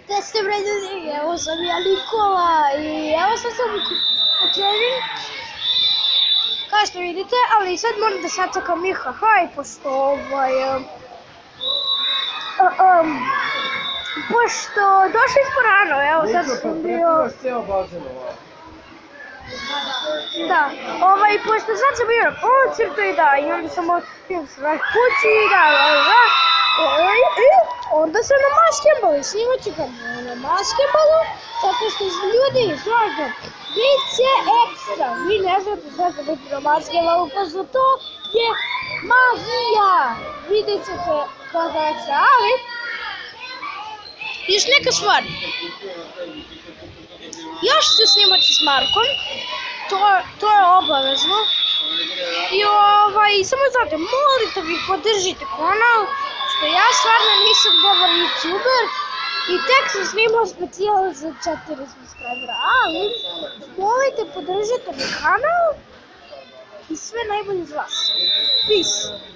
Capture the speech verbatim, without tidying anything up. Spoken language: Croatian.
Te ste bre ljudi, evo sam ja Nikola i evo sad sam u trening, kao što vidite, ali sad moram da sačekam Miha Haj, pošto ovaj, um, um, pošto došli smo rano, evo sad sam bio... Da, ovaj, pošto sad sam bio na koncertu i da, i onda sam bio svoj kući i da, da, da, i onda sam na basketbalu i snimat ću ga na basketbalu, zato što ljudi, slažem, bit će ekstra, vi ne znate šta će biti na basketbalu, pošto to je magija, vidjet ćete kada će, ali, još neka stvar, još ću snimati s Markom, to, to je obavezno. I ovaj, samo znate, molite vi podržite kanal, što ja stvarno nisam dobar youtuber i tek sam snimao specijal za četiri subscribera, ali molite podržite mi kanal i sve najbolje za vas. Peace!